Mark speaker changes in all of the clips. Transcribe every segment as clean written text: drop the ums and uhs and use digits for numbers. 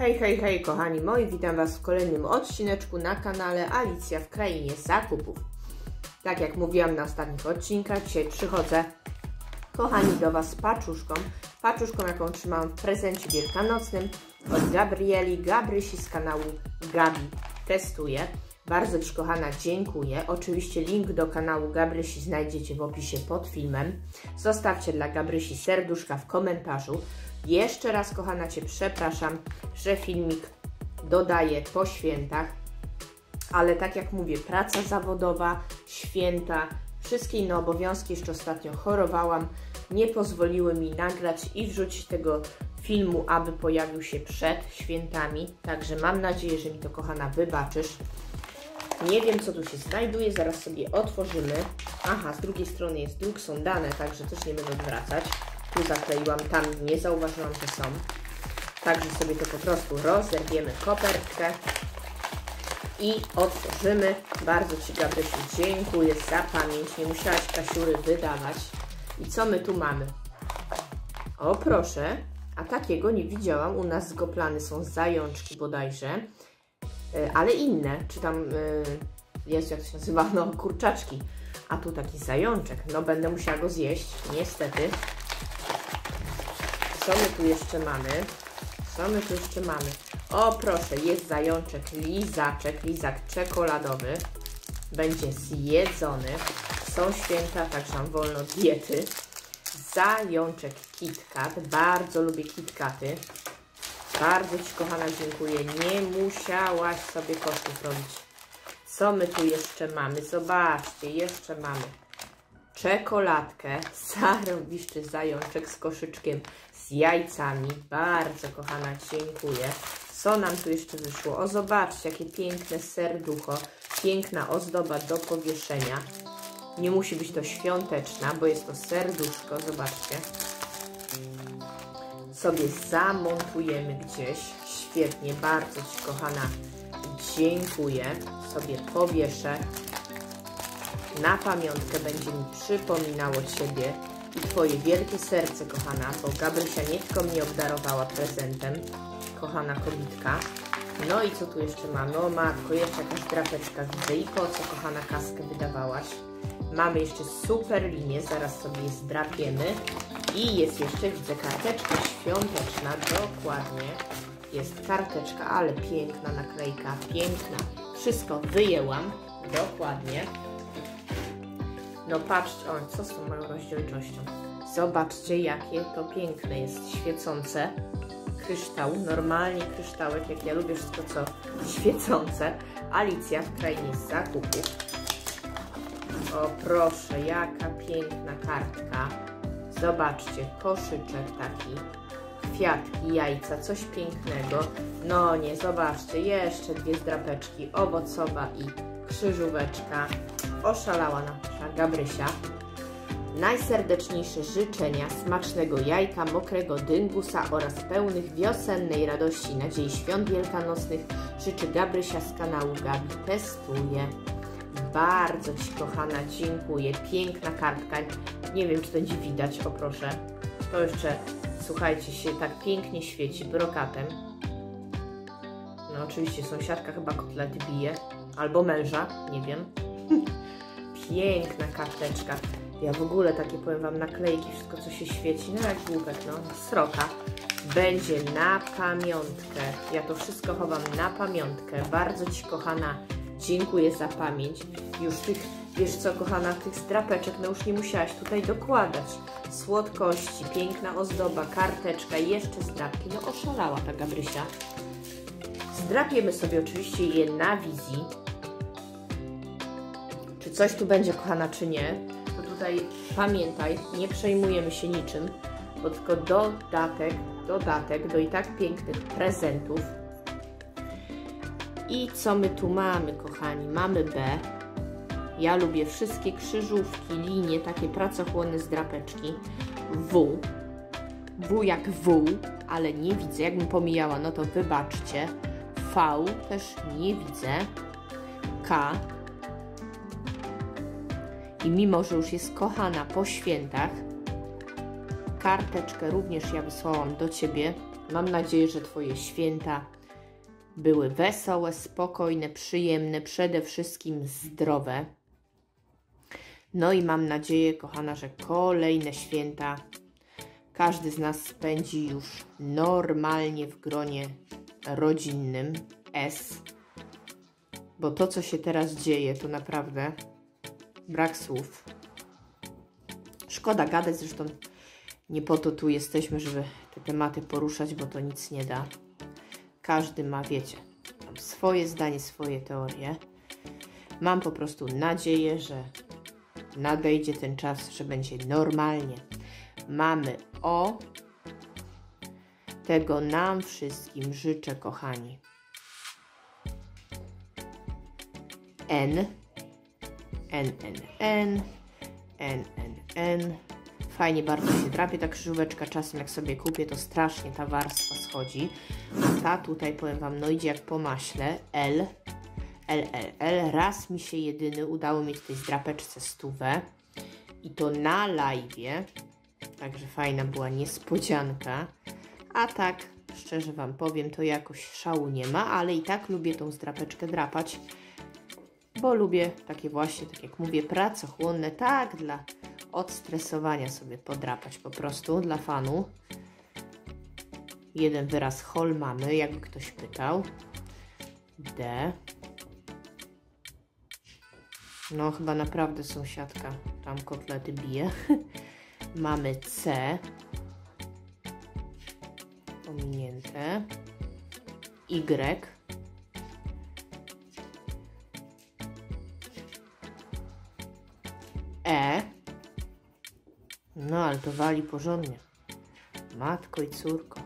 Speaker 1: Hej, hej, hej kochani moi, witam Was w kolejnym odcineczku na kanale Alicja w Krainie Zakupów. Tak jak mówiłam na ostatnich odcinkach, dzisiaj przychodzę, kochani, do Was z paczuszką, jaką trzymałam w prezencie wielkanocnym od Gabrysi z kanału Gabi Testuje. Bardzo Ci, kochana, dziękuję. Oczywiście link do kanału Gabrysi znajdziecie w opisie pod filmem. Zostawcie dla Gabrysi serduszka w komentarzu. Jeszcze raz, kochana, Cię przepraszam, że filmik dodaję po świętach, ale tak jak mówię, praca zawodowa, święta, wszystkie inne obowiązki, jeszcze ostatnio chorowałam, nie pozwoliły mi nagrać i wrzucić tego filmu, aby pojawił się przed świętami, także mam nadzieję, że mi to, kochana, wybaczysz. Nie wiem, co tu się znajduje, zaraz sobie otworzymy. Aha, z drugiej strony jest druk, są dane, także też nie będę odwracać. Tu zakleiłam, tam nie zauważyłam, że są. Także sobie to po prostu rozerwiemy kopertkę i otworzymy. Bardzo Ci, Gabrysiu, dziękuję za pamięć. Nie musiałaś kasiury wydawać. I co my tu mamy? O, proszę, a takiego nie widziałam. U nas zgoplane są zajączki bodajże, ale inne. Czy tam jest, jak to się nazywa? No, kurczaczki. A tu taki zajączek. No, będę musiała go zjeść, niestety. Co my tu jeszcze mamy? O, proszę, jest zajączek, lizak czekoladowy. Będzie zjedzony. Są święta, także mam wolno diety. Zajączek KitKat. Bardzo lubię KitKaty. Bardzo Ci, kochana, dziękuję. Nie musiałaś sobie kosztów robić. Co my tu jeszcze mamy? Zobaczcie, jeszcze mamy czekoladkę, zarobiszczy zajączek z koszyczkiem, z jajcami. Bardzo, kochana, dziękuję. Co nam tu jeszcze wyszło? O, zobaczcie, jakie piękne serducho, piękna ozdoba do powieszenia. Nie musi być to świąteczna, bo jest to serduszko, zobaczcie. Sobie zamontujemy gdzieś. Świetnie, bardzo Ci, kochana, dziękuję. Sobie powieszę. Na pamiątkę będzie mi przypominało Ciebie i Twoje wielkie serce, kochana, bo Gabrysia nie tylko mnie obdarowała prezentem, kochana kobitka. No i co tu jeszcze mamy? O matko, jeszcze jakaś drapeczka widzę. I po co, kochana, kaskę wydawałaś? Mamy jeszcze super linię, zaraz sobie je zdrapiemy. I jest jeszcze, widzę, karteczka świąteczna, dokładnie. Jest karteczka, ale piękna naklejka, piękna. Wszystko wyjęłam, dokładnie. No patrzcie, o, co z tą moją rozdzielczością? Zobaczcie, jakie to piękne jest, świecące. Kryształ, normalnie kryształek, jak ja lubię wszystko, co świecące. Alicja w Krainie Zakupów. O, proszę, jaka piękna kartka. Zobaczcie, koszyczek taki, kwiatki, jajca, coś pięknego. No nie, zobaczcie, jeszcze dwie zdrapeczki, owocowa i krzyżóweczka. Oszalała nasza Gabrysia. Najserdeczniejsze życzenia, smacznego jajka, mokrego dyngusa oraz pełnych wiosennej radości i nadziei świąt wielkanocnych życzy Gabrysia z kanału Gabi Testuje. Bardzo Ci, kochana, dziękuję. Piękna kartka. Nie wiem, czy to będzie widać, o proszę. To jeszcze, słuchajcie, się tak pięknie świeci brokatem. No oczywiście sąsiadka chyba kotlety bije. Albo męża, nie wiem. Piękna karteczka. Ja w ogóle takie, powiem Wam, naklejki, wszystko co się świeci, no jak głupek, no, sroka. Będzie na pamiątkę. Ja to wszystko chowam na pamiątkę. Bardzo Ci, kochana, dziękuję za pamięć. Już tych, wiesz co, kochana, tych zdrapeczek, no już nie musiałaś tutaj dokładać. Słodkości, piękna ozdoba, karteczka i jeszcze zdrapki. No oszalała ta Gabrysia. Zdrapiemy sobie oczywiście je na wizji. Czy coś tu będzie, kochana, czy nie? To tutaj pamiętaj, nie przejmujemy się niczym, bo tylko dodatek do i tak pięknych prezentów. I co my tu mamy, kochani? Mamy B. Ja lubię wszystkie krzyżówki, linie, takie pracochłonne zdrapeczki. W. W jak W, ale nie widzę. Jakbym pomijała, no to wybaczcie. V też nie widzę. K. I mimo, że już jest kochana po świętach, karteczkę również ja wysłałam do Ciebie. Mam nadzieję, że Twoje święta były wesołe, spokojne, przyjemne, przede wszystkim zdrowe. No i mam nadzieję, kochana, że kolejne święta każdy z nas spędzi już normalnie w gronie rodzinnym bo to, co się teraz dzieje, to naprawdę brak słów. Szkoda gadać, zresztą nie po to tu jesteśmy, żeby te tematy poruszać, bo to nic nie da. Każdy ma, wiecie, swoje zdanie, swoje teorie. Mam po prostu nadzieję, że nadejdzie ten czas, że będzie normalnie. Mamy tego nam wszystkim życzę, kochani. N. Fajnie bardzo się drapie ta krzyżóweczka. Czasem jak sobie kupię, to strasznie ta warstwa schodzi. A ta tutaj, powiem Wam, no idzie jak po maśle. L. Raz mi się jedyny udało mieć w tej zdrapeczce 100. I to na live'ie. Także fajna była niespodzianka. A tak, szczerze Wam powiem, to jakoś szału nie ma, ale i tak lubię tą zdrapeczkę drapać. Bo lubię takie właśnie, tak jak mówię, pracochłonne, tak, dla odstresowania sobie podrapać po prostu, dla fanu. Jeden wyraz hol mamy, jakby ktoś pytał. D. No chyba naprawdę sąsiadka tam kotlety bije. Mamy C. Pominięte. Y. E. No ale to wali porządnie. Matko i córko.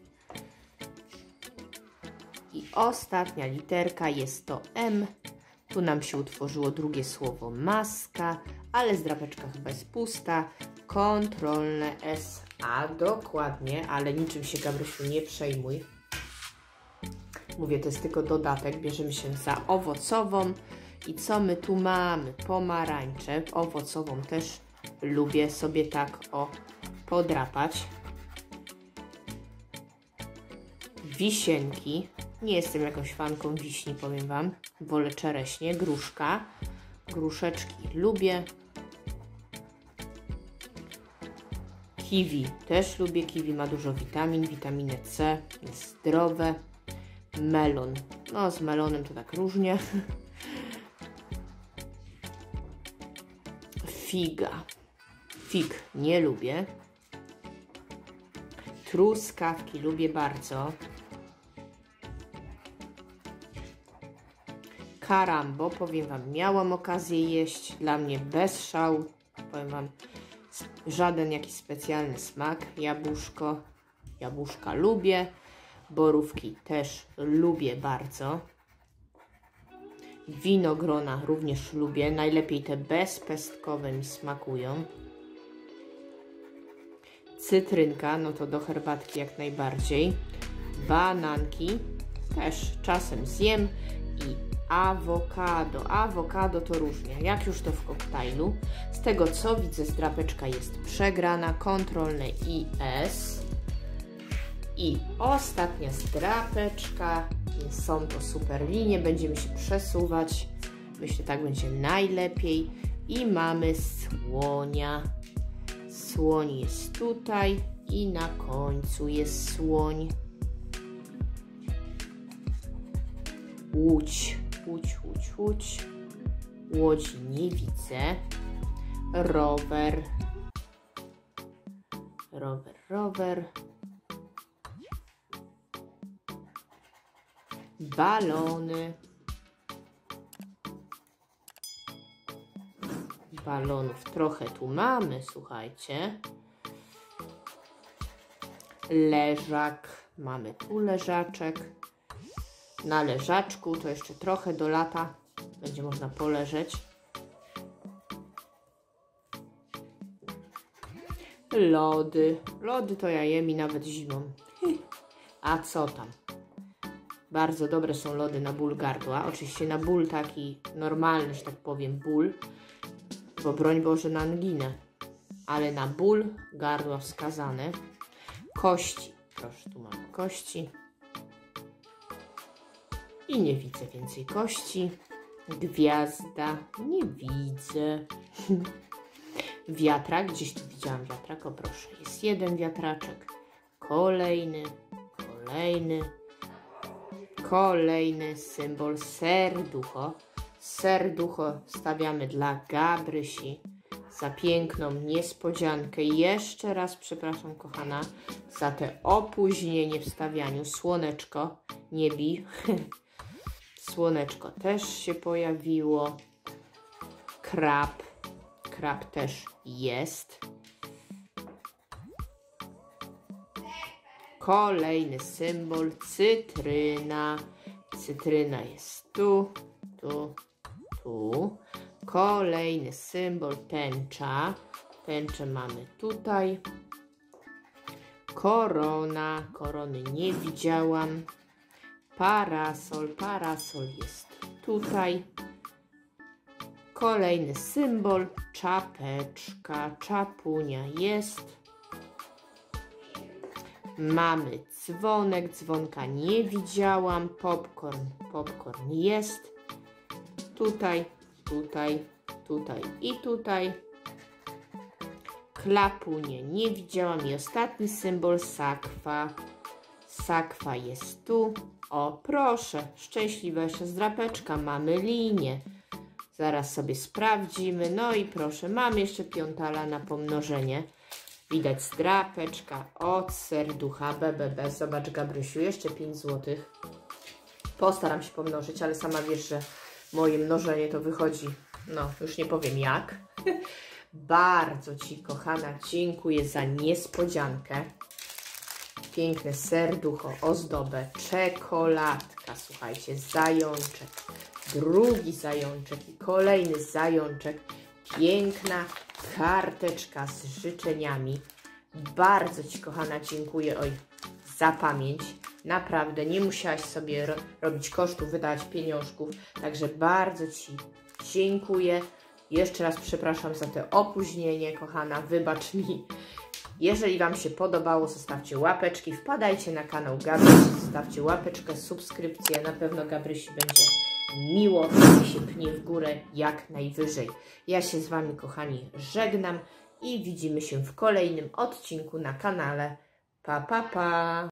Speaker 1: I ostatnia literka jest to M. Tu nam się utworzyło drugie słowo maska, ale zdrapeczka chyba jest pusta. Kontrolne S. A dokładnie, ale niczym się, Gabrysiu, nie przejmuj. Mówię, to jest tylko dodatek. Bierzemy się za owocową. I co my tu mamy? Pomarańcze. Owocową też lubię sobie tak podrapać. Wisienki. Nie jestem jakąś fanką wiśni, powiem Wam. Wolę czereśnie. Gruszka. Gruszeczki lubię. Kiwi też lubię. Kiwi ma dużo witamin. Witaminę C. Jest zdrowe. Melon. No z melonem to tak różnie. Figa. Fig nie lubię. Truskawki lubię bardzo. Karambo, powiem Wam, miałam okazję jeść. Dla mnie bez szału. Powiem Wam, żaden jakiś specjalny smak. Jabłuszko. Jabłuszka lubię. Borówki też lubię bardzo. Winogrona również lubię. Najlepiej te bezpestkowe mi smakują. Cytrynka, no to do herbatki jak najbardziej. Bananki też czasem zjem. I awokado. Awokado to różnie. Jak już to w koktajlu. Z tego co widzę, zdrapeczka jest przegrana. Kontrolne IS. I ostatnia zdrapeczka. Są to super linie. Będziemy się przesuwać. Myślę, tak będzie najlepiej. I mamy słonia. Słoń jest tutaj. I na końcu jest słoń. Łódź. Łódź. Łodzi nie widzę. Rower. Balony. Balonów trochę tu mamy, słuchajcie. Leżak. Mamy tu leżaczek. Na leżaczku to jeszcze trochę do lata będzie można poleżeć. Lody. Lody to ja jem i nawet zimą. A co tam? Bardzo dobre są lody na ból gardła. Oczywiście na ból taki normalny, że tak powiem, ból. Bo broń Boże na anginę. Ale na ból gardła wskazane. Kości Proszę, tu mamy kości. I nie widzę więcej kości. Gwiazda. Nie widzę. Wiatrak. Gdzieś tu widziałam wiatrak. O proszę. Jest jeden wiatraczek. Kolejny. Kolejny symbol serducho. Serducho stawiamy dla Gabrysi za piękną niespodziankę. Jeszcze raz przepraszam, kochana, za te opóźnienie w stawianiu. Słoneczko, nie bij. Słoneczko też się pojawiło. Krab. Krab też jest. Kolejny symbol, cytryna. Cytryna jest tu. Kolejny symbol, tęcza. Tęczę mamy tutaj. Korona. Korony nie widziałam. Parasol. Parasol jest tutaj. Kolejny symbol, czapeczka. Czapunia jest. Mamy dzwonek. Dzwonka nie widziałam. Popcorn. Popcorn jest. Tutaj i tutaj. Klapunię nie widziałam. I ostatni symbol, sakwa. Sakwa jest tu. O, proszę, szczęśliwa jeszcze zdrapeczka. Mamy linię. Zaraz sobie sprawdzimy. No i proszę, mamy jeszcze piątala na pomnożenie. Widać zdrapeczka od serducha BBB. Zobacz, Gabrysiu, jeszcze 5 zł. Postaram się pomnożyć, ale sama wiesz, że moje mnożenie to wychodzi, no już nie powiem jak. Bardzo Ci, kochana, dziękuję za niespodziankę. Piękne serducho, ozdobę, czekoladka, słuchajcie, zajączek, drugi zajączek i kolejny zajączek. Piękna karteczka z życzeniami. Bardzo Ci, kochana, dziękuję za pamięć. Naprawdę nie musiałaś sobie robić kosztów, wydawać pieniążków. Także bardzo Ci dziękuję. Jeszcze raz przepraszam za te opóźnienie, kochana. Wybacz mi. Jeżeli Wam się podobało, zostawcie łapeczki. Wpadajcie na kanał Gabrysi. Zostawcie łapeczkę, subskrypcję. Na pewno Gabrysi będzie miło i się pnie w górę jak najwyżej. Ja się z Wami, kochani, żegnam i widzimy się w kolejnym odcinku na kanale. Pa, pa, pa!